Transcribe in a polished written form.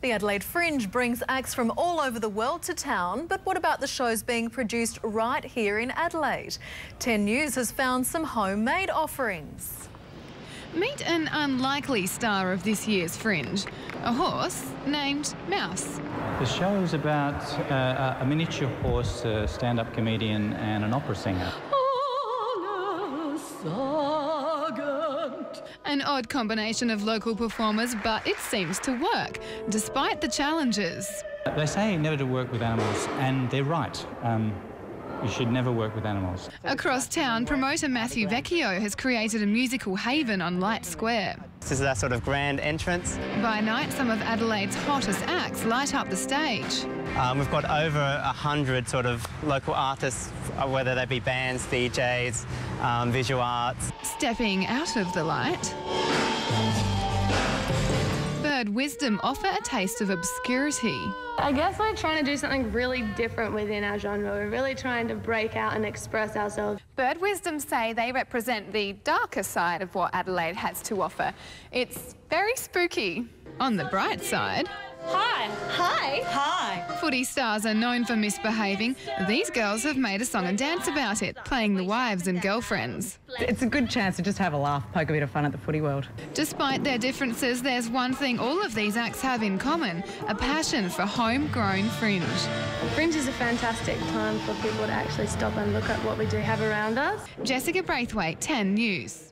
The Adelaide Fringe brings acts from all over the world to town, but what about the shows being produced right here in Adelaide? 10 News has found some homemade offerings. Meet an unlikely star of this year's Fringe, a horse named Mouse. The show is about a miniature horse, a stand-up comedian and an opera singer. An odd combination of local performers, but it seems to work, despite the challenges. They say never to work with animals, and they're right. You should never work with animals. Across town, promoter Matthew Vecchio has created a musical haven on Light Square. This is our sort of grand entrance. By night, some of Adelaide's hottest acts light up the stage. We've got over 100 sort of local artists, whether they be bands, DJs, visual arts. Stepping out of the light, Bird Wisdom offer a taste of obscurity. I guess we're trying to do something really different within our genre. We're really trying to break out and express ourselves. Bird Wisdom say they represent the darker side of what Adelaide has to offer. It's very spooky. On the bright side... Hi. Hi. Hi. Footy stars are known for misbehaving. These girls have made a song and dance about it, playing the wives and girlfriends. It's a good chance to just have a laugh, poke a bit of fun at the footy world. Despite their differences, there's one thing all of these acts have in common, a passion for homegrown fringe. Fringe is a fantastic time for people to actually stop and look at what we do have around us. Jessica Braithwaite, 10 News.